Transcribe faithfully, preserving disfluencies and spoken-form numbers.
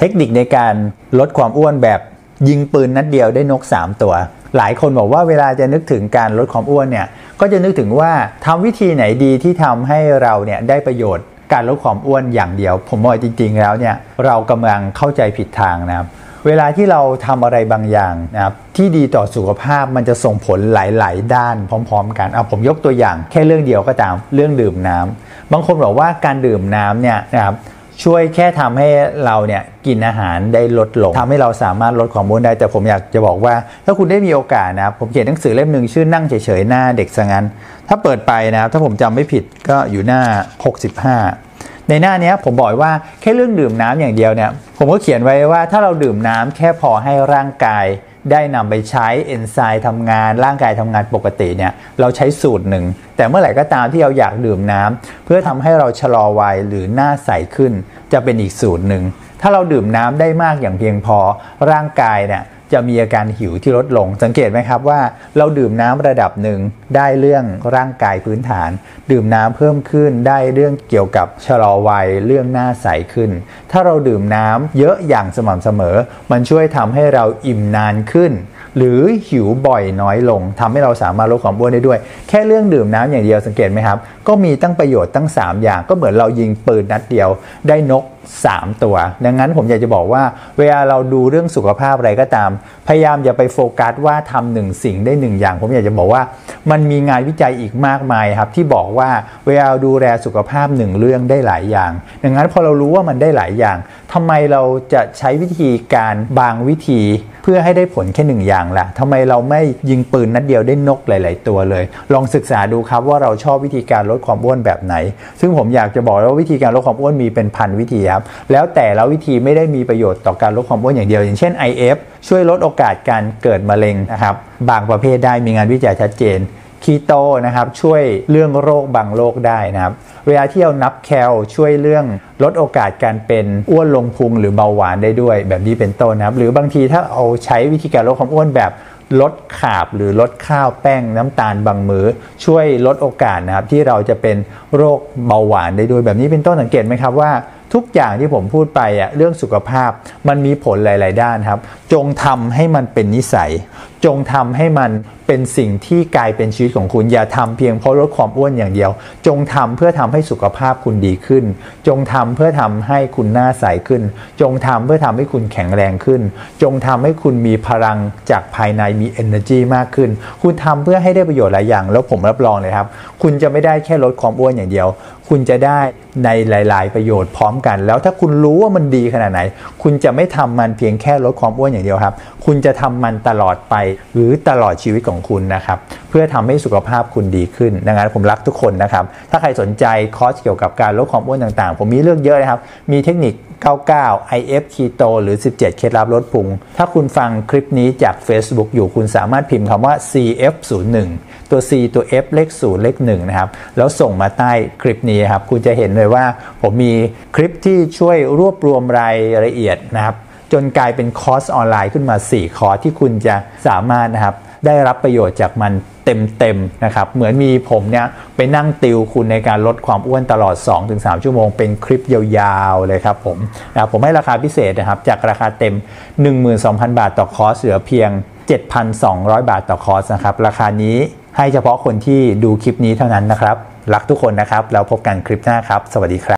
เทคนิคในการลดความอ้วนแบบยิงปืนนัดเดียวได้นกสามตัวหลายคนบอกว่าเวลาจะนึกถึงการลดความอ้วนเนี่ยก็จะนึกถึงว่าทำวิธีไหนดีที่ทำให้เราเนี่ยได้ประโยชน์การลดความอ้วนอย่างเดียวผมว่าจริงๆแล้วเนี่ยเรากำลังเข้าใจผิดทางนะครับเวลาที่เราทำอะไรบางอย่างนะครับที่ดีต่อสุขภาพมันจะส่งผลหลายๆด้านพร้อมๆกันเอาผมยกตัวอย่างแค่เรื่องเดียวก็ตามเรื่องดื่มน้ำบางคนบอกว่าการดื่มน้ำเนี่ยนะครับช่วยแค่ทำให้เราเนี่ยกินอาหารได้ลดลงทำให้เราสามารถลดความอ้วนได้แต่ผมอยากจะบอกว่าถ้าคุณได้มีโอกาสนะครับผมเขียนหนังสือเล่มหนึ่งชื่อนั่งเฉยๆหน้าเด็กซะงั้นถ้าเปิดไปนะครับถ้าผมจำไม่ผิดก็อยู่หน้าหกสิบห้าในหน้านี้ผมบอกว่าแค่เรื่องดื่มน้ำอย่างเดียวเนี่ยผมก็เขียนไว้ว่าถ้าเราดื่มน้ำแค่พอให้ร่างกายได้นำไปใช้เอนไซม์ทำงานร่างกายทำงานปกติเนี่ยเราใช้สูตรหนึ่งแต่เมื่อไหร่ก็ตามที่เราอยากดื่มน้ำเพื่อทำให้เราชะลอวัยหรือหน้าใสขึ้นจะเป็นอีกสูตรหนึ่งถ้าเราดื่มน้ำได้มากอย่างเพียงพอร่างกายเนี่ยจะมีอาการหิวที่ลดลงสังเกตไหมครับว่าเราดื่มน้ำระดับหนึ่งได้เรื่องร่างกายพื้นฐานดื่มน้ำเพิ่มขึ้นได้เรื่องเกี่ยวกับชะลอวัยเรื่องหน้าใสขึ้นถ้าเราดื่มน้ำเยอะอย่างสม่ำเสมอมันช่วยทำให้เราอิ่มนานขึ้นหรือหิวบ่อยน้อยลงทำให้เราสามารถลดความอ้วนได้ด้วยแค่เรื่องดื่มน้ำอย่างเดียวสังเกตไหมครับก็มีตั้งประโยชน์ตั้งสามอย่างก็เหมือนเรายิงปืนนัดเดียวได้นกสามตัวดังนั้นผมอยากจะบอกว่าเวลาเราดูเรื่องสุขภาพอะไรก็ตามพยายามอย่าไปโฟกัสว่าทำหนึ่งสิ่งได้หนึ่งอย่างผมอยากจะบอกว่ามันมีงานวิจัยอีกมากมายครับที่บอกว่าเวลาดูแลสุขภาพหนึ่งเรื่องได้หลายอย่างดังนั้นพอเรารู้ว่ามันได้หลายอย่างทำไมเราจะใช้วิธีการบางวิธีเพื่อให้ได้ผลแค่หนึ่งอย่างล่ะทำไมเราไม่ยิงปืนนัดเดียวได้นกหลายๆตัวเลยลองศึกษาดูครับว่าเราชอบวิธีการลดความอ้วนแบบไหนซึ่งผมอยากจะบอกว่าวิธีการลดความอ้วนมีเป็นพันวิธีครับแล้วแต่ละวิธีไม่ได้มีประโยชน์ต่อการลดความอ้วนอย่างเดียวอย่างเช่น ไอ เอฟ ช่วยลดโอกาสการเกิดมะเร็งนะครับบางประเภทได้มีงานวิจัยชัดเจนคีโตนะครับช่วยเรื่องโรคบางโรคได้นะครับเวลาที่เรานับแคลช่วยเรื่องลดโอกาสการเป็นอ้วนลงพุงหรือเบาหวานได้ด้วยแบบนี้เป็นต้นนะครับหรือบางทีถ้าเอาใช้วิธีการลดความอ้วนแบบลดคาร์บหรือลดข้าวแป้งน้ำตาลบางมื้อช่วยลดโอกาสนะครับที่เราจะเป็นโรคเบาหวานได้ด้วยแบบนี้เป็นต้นสังเกตไหมครับว่าทุกอย่างที่ผมพูดไปอะเรื่องสุขภาพมันมีผลหลายๆด้านครับจงทำให้มันเป็นนิสัยจงทำให้มันเป็นสิ่งที่กลายเป็นชีวิตของคุณอย่าทำเพียงเพราะลดความอ้วนอย่างเดียวจงทำเพื่อทำให้สุขภาพคุณดีขึ้นจงทำเพื่อทำให้คุณหน้าใสขึ้นจงทำเพื่อทำให้คุณแข็งแรงขึ้นจงทำให้คุณมีพลังจากภายในมี energy มากขึ้นคุณทำเพื่อให้ได้ประโยชน์หลายอย่างแล้วผมรับรองเลยครับคุณจะไม่ได้แค่ลดความอ้วนอย่างเดียวคุณจะได้ในหลายๆประโยชน์พร้อมกันแล้วถ้าคุณรู้ว่ามันดีขนาดไหนคุณจะไม่ทำมันเพียงแค่ลดความอ้วนอย่างเดียวครับคุณจะทำมันตลอดไปหรือตลอดชีวิตของคุณนะครับเพื่อทำให้สุขภาพคุณดีขึ้นดังนั้นผมรักทุกคนนะครับถ้าใครสนใจคอร์สเกี่ยวกับการลดความอ้วนต่างๆผมมีเรื่องเยอะนะครับมีเทคนิคเก้าสิบเก้า ไอ เอฟ Keto หรือสิบเจ็ดเคล็ดลับลดพุงถ้าคุณฟังคลิปนี้จาก Facebook อยู่คุณสามารถพิมพ์คำว่า ซี เอฟ ศูนย์หนึ่ง ตัว C ตัว F เลขศูนย์เลขหนึ่งนะครับแล้วส่งมาใต้คลิปนี้ครับคุณจะเห็นเลยว่าผมมีคลิปที่ช่วยรวบรวมรายละเอียดนะครับจนกลายเป็นคอร์สออนไลน์ขึ้นมาสี่คอร์สที่คุณจะสามารถนะครับได้รับประโยชน์จากมันเต็มๆนะครับเหมือนมีผมเนี่ยไปนั่งติวคุณในการลดความอ้วนตลอด สองถึงสาม ชั่วโมงเป็นคลิปยาวๆเลยครับผมนะผมให้ราคาพิเศษนะครับจากราคาเต็ม หนึ่งหมื่นสองพัน บาทต่อคอร์สเหลือเพียง เจ็ดพันสองร้อย บาทต่อคอร์สนะครับราคานี้ให้เฉพาะคนที่ดูคลิปนี้เท่านั้นนะครับรักทุกคนนะครับแล้วพบกันคลิปหน้าครับสวัสดีครับ